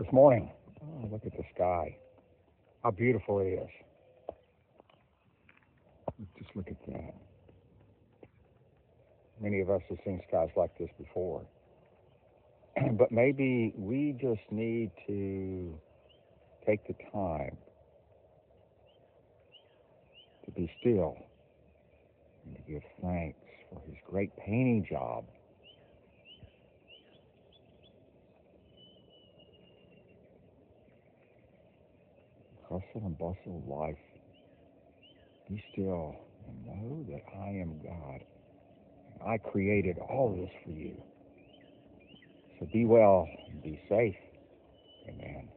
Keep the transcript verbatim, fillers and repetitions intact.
this morning. Oh, look at the sky. How beautiful it is. Just look at that. Many of us have seen skies like this before. But maybe we just need to take the time to be still and to give thanks for his great painting job. Hustle and bustle of life. Be still and know that I am God. I created all this for you. So be well and be safe. Amen.